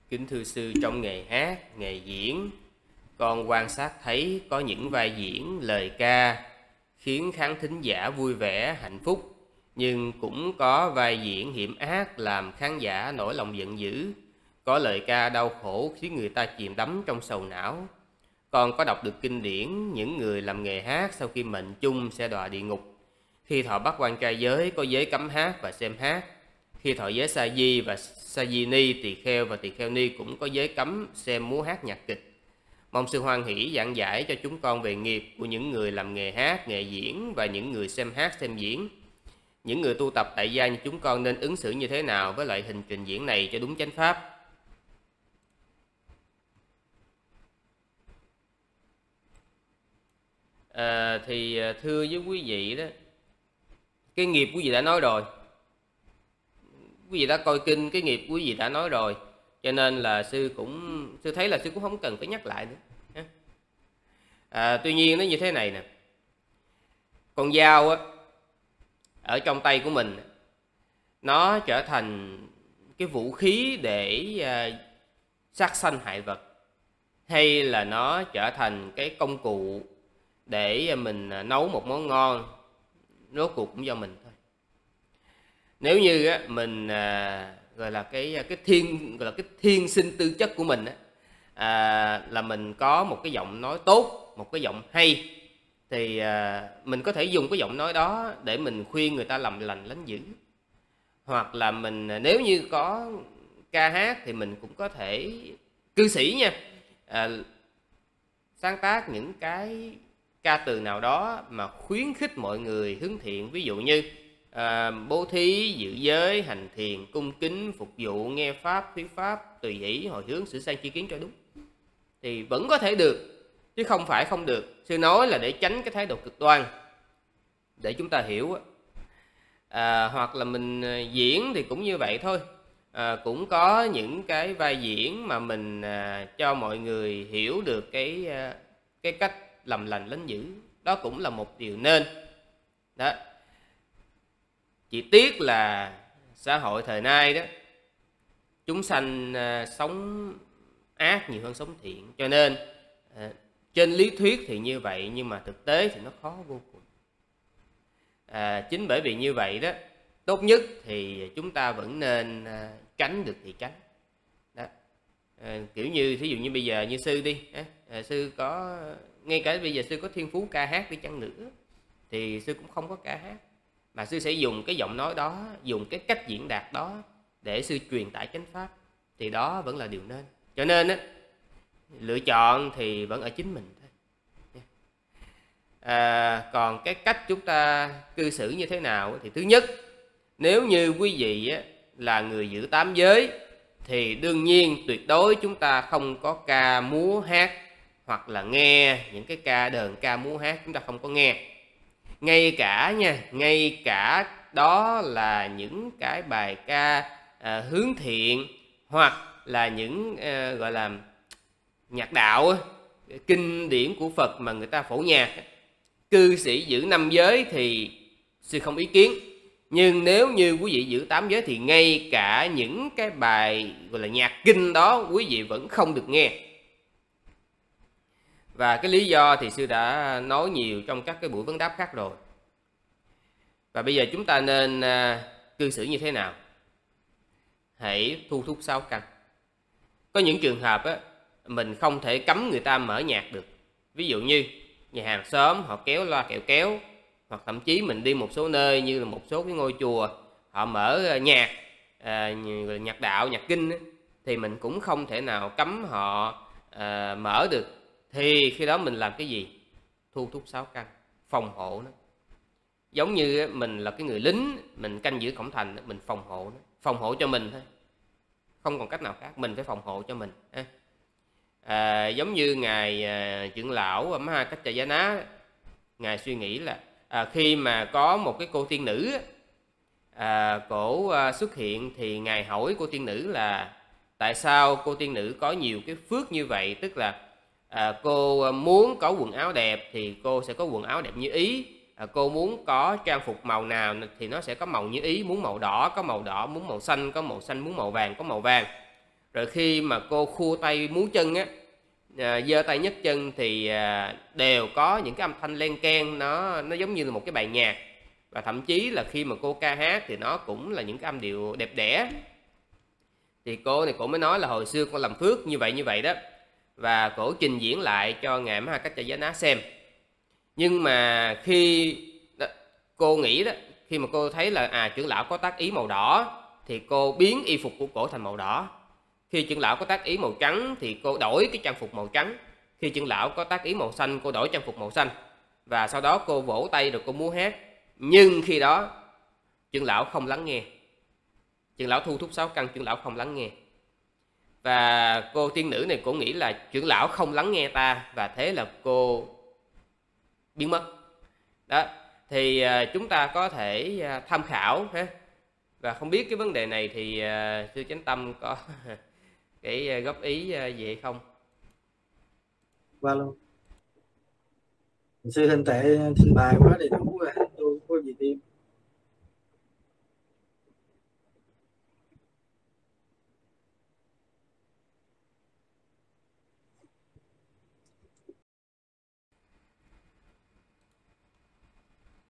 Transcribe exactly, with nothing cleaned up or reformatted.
Kính thưa sư, trong nghề hát, nghề diễn, con quan sát thấy có những vai diễn, lời ca khiến khán thính giả vui vẻ, hạnh phúc, nhưng cũng có vai diễn hiểm ác làm khán giả nổi lòng giận dữ, có lời ca đau khổ khiến người ta chìm đắm trong sầu não. Con có đọc được kinh điển những người làm nghề hát sau khi mệnh chung sẽ đọa địa ngục. Khi thọ bắt quan trai giới có giới cấm hát và xem hát. Khi thọ giới sa di và sa di ni, tỳ kheo và tỳ kheo ni cũng có giới cấm xem múa hát nhạc kịch. Mong sư hoan hỷ giảng giải cho chúng con về nghiệp của những người làm nghề hát, nghề diễn và những người xem hát, xem diễn. Những người tu tập tại gia như chúng con nên ứng xử như thế nào với loại hình trình diễn này cho đúng chánh pháp? À, thì thưa với quý vị đó, cái nghiệp quý vị đã nói rồi, quý vị đã coi kinh, cái nghiệp quý vị đã nói rồi, cho nên là sư cũng sư thấy là sư cũng không cần phải nhắc lại nữa. À, tuy nhiên nó như thế này nè, con dao á ở trong tay của mình nó trở thành cái vũ khí để uh, sát sanh hại vật, hay là nó trở thành cái công cụ để mình nấu một món ngon, rốt cuộc cũng do mình thôi. Nếu như á, mình à, gọi là cái cái thiên gọi là cái thiên sinh tư chất của mình á, à, là mình có một cái giọng nói tốt, một cái giọng hay, thì à, mình có thể dùng cái giọng nói đó để mình khuyên người ta làm lành lánh dữ. Hoặc là mình nếu như có ca hát thì mình cũng có thể cư sĩ nha, à, sáng tác những cái ca từ nào đó mà khuyến khích mọi người hướng thiện, ví dụ như à, bố thí, giữ giới, hành thiền, cung kính, phục vụ, nghe pháp, thuyết pháp, tùy hỷ, hồi hướng, sửa sang chi kiến cho đúng, thì vẫn có thể được, chứ không phải không được. Sư nói là để tránh cái thái độ cực đoan, để chúng ta hiểu. À, hoặc là mình diễn thì cũng như vậy thôi, à, cũng có những cái vai diễn mà mình à, cho mọi người hiểu được cái à, cái cách làm lành lánh dữ, đó cũng là một điều nên đó. Chỉ tiếc là xã hội thời nay đó, chúng sanh à, sống ác nhiều hơn sống thiện, cho nên à, trên lý thuyết thì như vậy, nhưng mà thực tế thì nó khó vô cùng. À, chính bởi vì như vậy đó, tốt nhất thì chúng ta vẫn nên à, tránh được thì tránh đó. À, kiểu như thí dụ như bây giờ như sư đi, à, sư có ngay cả bây giờ sư có thiên phú ca hát đi chăng nữa thì sư cũng không có ca hát, mà sư sẽ dùng cái giọng nói đó, dùng cái cách diễn đạt đó để sư truyền tải chánh pháp, thì đó vẫn là điều nên. Cho nên á, lựa chọn thì vẫn ở chính mình thôi. À, còn cái cách chúng ta cư xử như thế nào thì thứ nhất, nếu như quý vị á, là người giữ tám giới thì đương nhiên tuyệt đối chúng ta không có ca múa hát, hoặc là nghe những cái ca đờn ca múa hát chúng ta không có nghe. Ngay cả nha, ngay cả đó là những cái bài ca à, hướng thiện, hoặc là những à, gọi là nhạc đạo, kinh điển của Phật mà người ta phổ nhạc, cư sĩ giữ năm giới thì sư không ý kiến. Nhưng nếu như quý vị giữ tám giới thì ngay cả những cái bài gọi là nhạc kinh đó quý vị vẫn không được nghe. Và cái lý do thì sư đã nói nhiều trong các cái buổi vấn đáp khác rồi. Và bây giờ chúng ta nên uh, cư xử như thế nào? Hãy thu thúc sáu căn. Có những trường hợp á, mình không thể cấm người ta mở nhạc được. Ví dụ như nhà hàng xóm họ kéo loa kẹo kéo, hoặc thậm chí mình đi một số nơi như là một số cái ngôi chùa họ mở nhạc, à, nhạc đạo, nhạc kinh ấy, thì mình cũng không thể nào cấm họ à, mở được. Thì khi đó mình làm cái gì? Thu thúc sáu căn, phòng hộ nó. Giống như mình là cái người lính, mình canh giữ cổng thành, mình phòng hộ nó, phòng hộ cho mình thôi, không còn cách nào khác, mình phải phòng hộ cho mình. À, giống như ngài à, trưởng lão Maha Kaccayana, ngài suy nghĩ là à, khi mà có một cái cô tiên nữ à, cổ à, xuất hiện thì ngài hỏi cô tiên nữ là tại sao cô tiên nữ có nhiều cái phước như vậy, tức là à, cô muốn có quần áo đẹp thì cô sẽ có quần áo đẹp như ý, à, cô muốn có trang phục màu nào thì nó sẽ có màu như ý, muốn màu đỏ có màu đỏ, muốn màu xanh có màu xanh, muốn màu vàng có màu vàng. Rồi khi mà cô khua tay múa chân á, à, giơ tay nhấc chân thì à, đều có những cái âm thanh len keng, nó nó giống như là một cái bài nhạc. Và thậm chí là khi mà cô ca hát thì nó cũng là những cái âm điệu đẹp đẽ. Thì cô này cô mới nói là hồi xưa con làm phước như vậy như vậy đó, và cổ trình diễn lại cho ngài Ma Ha Cách Trà Giá Ná xem. Nhưng mà khi đó, cô nghĩ đó, khi mà cô thấy là à trưởng lão có tác ý màu đỏ thì cô biến y phục của cổ thành màu đỏ. Khi trưởng lão có tác ý màu trắng thì cô đổi cái trang phục màu trắng. Khi trưởng lão có tác ý màu xanh, cô đổi trang phục màu xanh. Và sau đó cô vỗ tay rồi cô múa hát. Nhưng khi đó trưởng lão không lắng nghe. Trưởng lão thu thúc sáu căn, trưởng lão không lắng nghe. Và cô tiên nữ này cũng nghĩ là trưởng lão không lắng nghe ta, và thế là cô biến mất. Đó, thì uh, chúng ta có thể uh, tham khảo ha. Và không biết cái vấn đề này thì uh, sư Chánh Tâm có cái uh, góp ý uh, gì hay không? Qua luôn. Sư Thanh Tệ trình bày quá đầy đủ rồi, tôi có gì thêm.